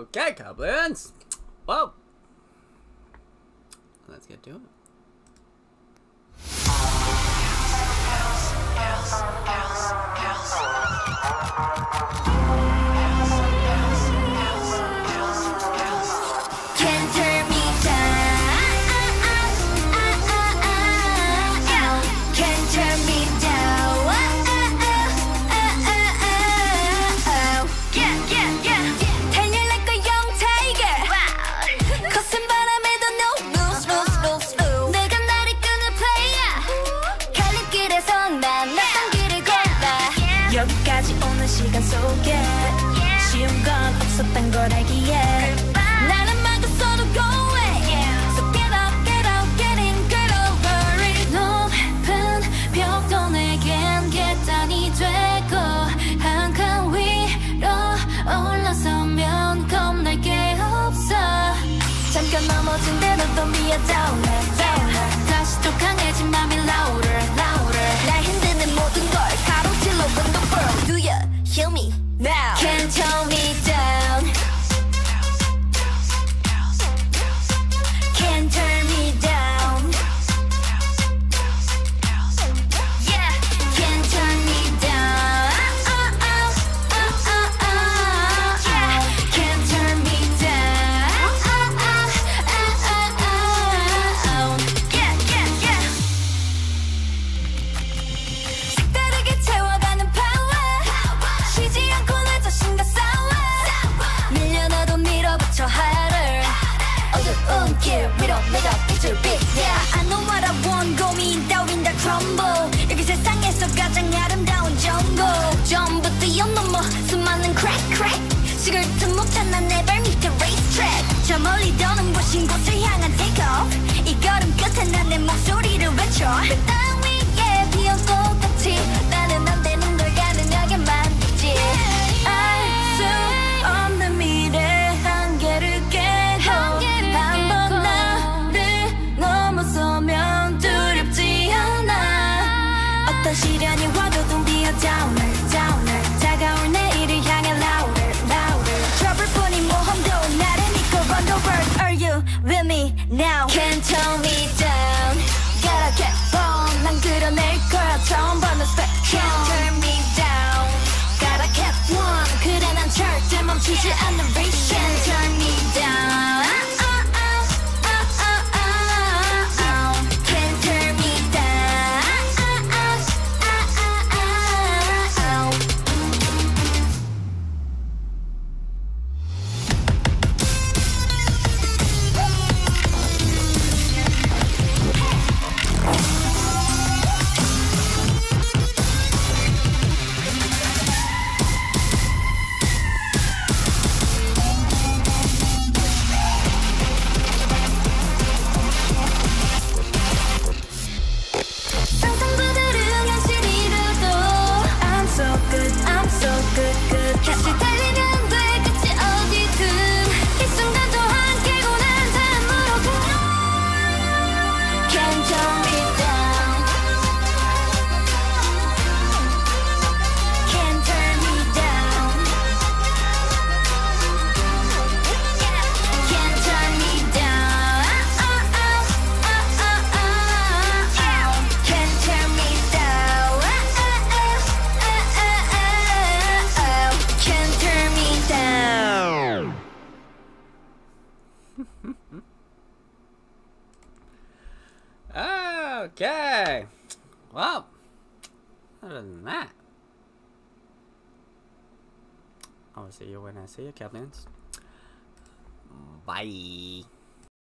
Okay, goblins. Whoa. Let's get to it. Can't turn me down. Can't turn me down. Yeah, yeah, yeah. 달려 like a young tiger. 거센 바람에도 no lose, lose, lose, lose. 내가 나를 끄는 player. 갈림길에서 난 낯선 길을 걸어. 여기까지 오는 시간 속에 쉬운 건 없었던 걸 알기에. 나는 막았어도 go away. So get up, get out, get in, get over it. 높은 벽도 내겐 계단이 되고 한 칸 위로 올라서면 겁날 게 없어. 잠깐 넘어진 대로 don't be a downer, downer. 다시 또 강해진 맘이 louder, louder. 날 흔드는 모든 걸 가로질러 on the world. Do you hear me now? Can't tell me down. Can't turn me down. Yeah, can't turn me down. Yeah, can't turn me down. Yeah, yeah, yeah. 색다르게 채워가는 power. 쉬지 않고 내 자신과 싸워. 밀려나도 밀어붙여 하를. 어두운 길 위로 내가 빛을 빛. Yeah, I know what I want. 고민 따윈 다 crumble. 여기 세상에서 가장 아름다운 정보. 전부 뛰어넘어 수많은 crack crack. 식을 틈 못한 난 내 발밑에 racetrack. 저 멀리 떠는 부신 곳을 향한 take off. 이 걸음 끝에 난 내 목소리를 외쳐. 땅 위에 피어 꽃같이 나는 안 되는 걸 가능하게 만들지. 알 수 없는 미래 한계를 깨고 한번 나를 넘어서면 두렵지 않아. 어떤 시련이 와도 don't be a downer, downer. 다가올 내일을 향해 louder, louder. trouble 뿐인 모험도 나를 믿고 run the world. Are you with me now? Can't tell me down. Gotta keep on. 난 그려낼 거야 처음 보는 spec. Can't turn me down. Gotta keep on. 그래 난 절대 멈추지 않는 race. Can't turn me down. Can't turn me down. 상상부들은 현실이라도 I'm so good, I'm so good, good. 다시 달리면 돼 끝이 어디든 이 순간도 함께 고난 삶으로 가. Can't turn me down. Can't turn me down. Can't turn me down. Can't turn me down. Can't turn me down. Okay. Well, other than that, I will see you when I see you, goblins. Bye.